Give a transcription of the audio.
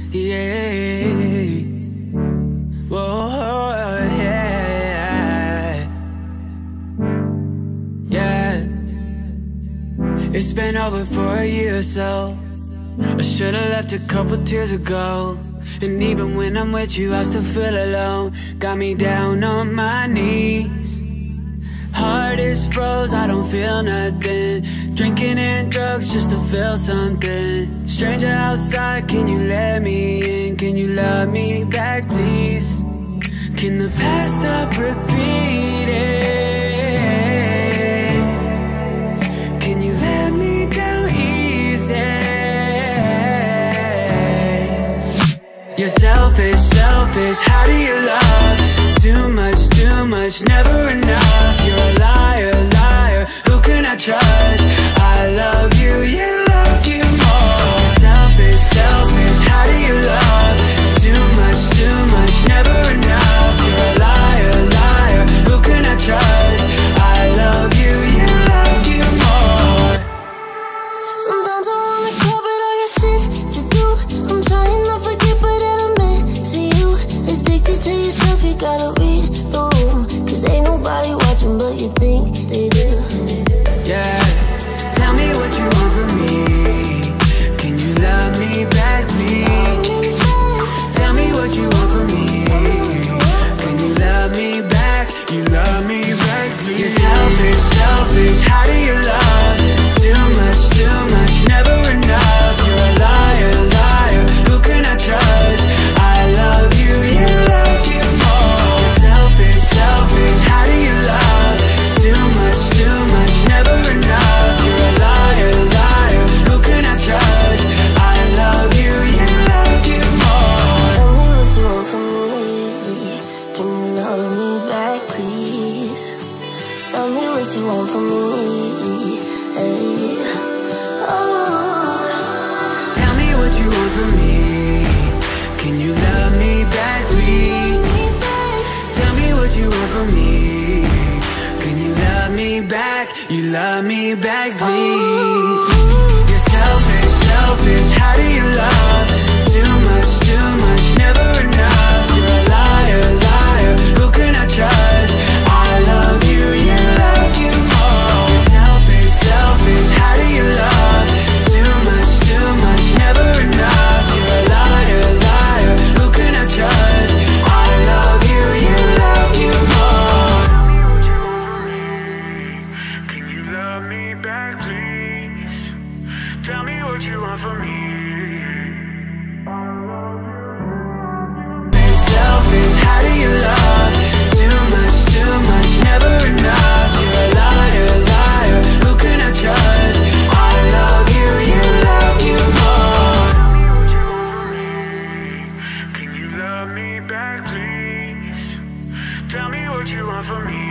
yeah. Whoa, yeah. Yeah. It's been over for a year or so. I should've left a couple tears ago. And even when I'm with you, I still feel alone. Got me down on my knees. Heart is froze, I don't feel nothing. Drinking and drugs just to feel something. Stranger outside, can you let me in? Can you love me back, please? Can the past stop repeating? Can you let me down easy? You're selfish, selfish, how do you love? Too much, never enough. You're a liar, liar, who can I trust? I love you, you love you more. Selfish, selfish, how do you love? Too much, never enough. You're a liar, liar, who can I trust? I love you, you love you more. Sometimes I wanna cover all your shit to do. I'm trying not to forget, but then I'm missing you. Addicted to yourself, you gotta read the room. Cause ain't nobody watching, but you think they do. Yeah, tell me what you want from me. Can you love me back, please? Tell me what you want from me. Can you love me back? You love me back, please. You're selfish, selfish, how do you love? Too much, never enough. You're a liar, liar, who can I trust? I love you, you love you more. You're selfish, selfish, how do you love? Too much, never enough. You're a liar, liar, who can I trust? I love you, you love you more. Tell me what you want from me. Can you love me back, please? Tell me what you want from me. Hey. Oh. Tell me what you want from me. Can you love me back, please? Tell me what you want from me. Can you love me back? You love me back, please. You're selfish, selfish, how do you love? Too much, never enough. You're a liar, liar, who can I trust? I love you, you love you more. You're selfish, selfish, how do you love? Too much, never enough. You're a liar, liar, who can I trust? I love you, you love you more. Can you love me back, please? Tell me what you want from me. Selfish, how do you love? Too much, never enough. You're a liar, liar, who can I trust? I love you, you love you more. Can you love me back, please? Tell me what you want from me.